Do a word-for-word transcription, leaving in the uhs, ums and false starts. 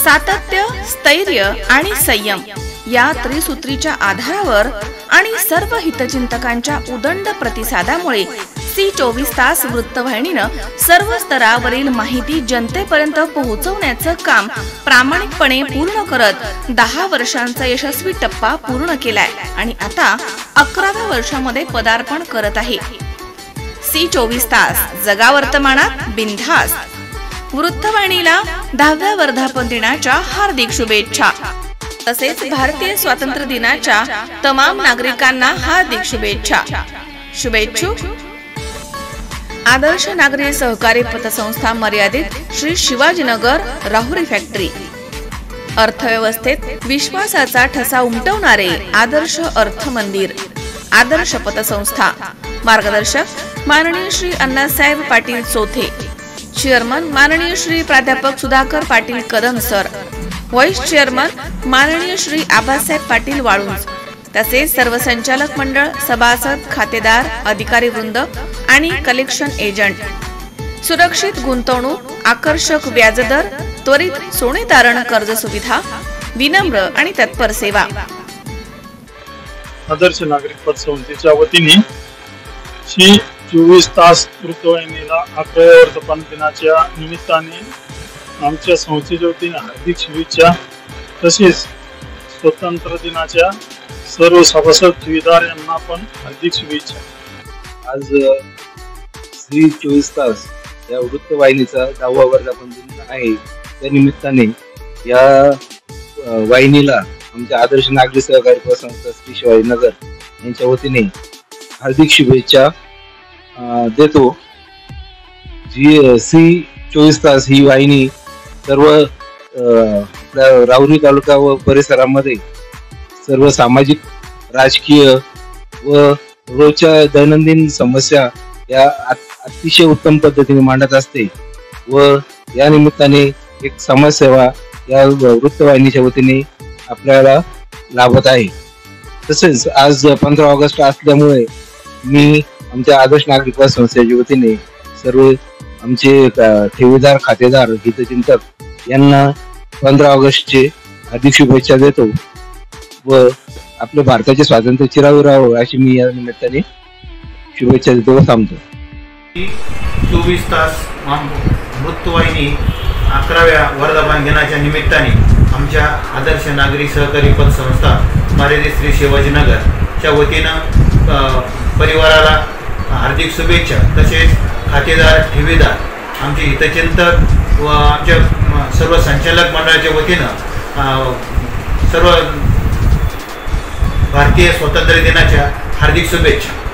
सातत्य, स्थैर्य आणि संयम या त्रिसूत्रीच्या आधारावर आणि सर्व हितचिंतकांच्या उदंड प्रतिसादामुळे सी चोवीस तास वृत्तवाहिनीनं सर्व स्तरावरील माहिती जनतेपर्यंत पोहोचवण्याचं काम प्रामाणिकपणे पूर्ण करत दहा वर्षांचा यशस्वी टप्पा पूर्ण केलाय आणि आता अकराव्या वर्षामध्ये पदार्पण करत आहे। सी चोवीस तास जगा वर्तमानात बिनधास्त। वृत्तवाहिनीला दहाव्या वर्धापन दिनाच्या हार्दिक शुभेच्छा। तसेच भारतीय स्वातंत्र्य दिनाच्या तमाम नागरिकांना हार्दिक शुभेच्छा। शुभेच्छुक आदर्श नागरी सहकारी पतसंस्था मर्यादित, श्री शिवाजीनगर, राहुरी फॅक्टरी। अर्थव्यवस्थेत विश्वासाचा ठसा उमटवणारे आदर्श अर्थ मंदिर, आदर्श पतसंस्था। मार्गदर्शक माननीय श्री अण्णासाहेब पाटील चौथे। चेअरमन माननीय श्री प्राध्यापक Sudhakar Patil Kadam sir. Vice chairman माननीय श्री आबासाहेब पाटील वाळुंज। तसेच सर्व संचालक मंडळ, सभासद, खातेदार, अधिकारी वृंद आणि कलेक्शन एजंट। सुरक्षित गुंतवणूक, आकर्षक व्याजदर, त्वरित सोने तारण कर्ज सुविधा, विनम्र आणि तत्पर सेवा। आदर्श नागरिक पतसंस्थेच्या वतीने सी चोवीस तास वृत्तवाहिनीला अकराव्या वर्धापन दिनाच्या निमित्ताने आमच्या संस्थेच्या वतीने हार्दिक शुभेच्छा। तसेच स्वातंत्र्य दिनाच्या सर्व सभासद ठेवीदार यांना पण हार्दिक शुभेच्छा। आज सी चोवीस तास या वृत्तवाहिनीचा दहावा वर्धापन दिन आहे। त्या निमित्ताने या वाहिनीला आमच्या आदर्श नागरी सहकारी पतसंस्था श्री शिवाजीनगर यांच्या वतीने हार्दिक शुभेच्छा देतो। जी सी चोवीस तास ही वाहिनी सर्व राहुरी तालुका व परिसरामध्ये सर्व सामाजिक, राजकीय व रोजच्या दैनंदिन समस्या या अतिशय उत्तम पद्धतीने मांडत असते व या निमित्ताने एक समाजसेवा या वृत्तवाहिनीच्या वतीने आपल्याला लाभत आहे। तसेच आज पंधरा ऑगस्ट असल्यामुळे मी आमच्या आदर्श नागरिक पतसंस्थेच्या वतीने सर्व आमचे ठेवीदार, खातेदार, हितचिंतक यांना पंधरा ऑगस्टचे हार्दिक शुभेच्छा देतो व आपल्या भारताचे स्वातंत्र्य चिरावी राहावं अशी मी या निमित्ताने शुभेच्छा देतो व थांबतो। चोवीस तास वृत्तवाहिनी अकराव्या वर्धापन दिनाच्या निमित्ताने आमच्या आदर्श नागरी सहकारी पतसंस्था मर्यादित श्री शिवाजीनगरच्या वतीनं परिवाराला हार्दिक शुभेच्छा। तसेच खातेदार, ठेवीदार, आमचे हितचिंतक व आमच्या सर्व संचालक मंडळाच्या वतीनं सर्व भारतीय स्वातंत्र्य दिनाच्या हार्दिक शुभेच्छा।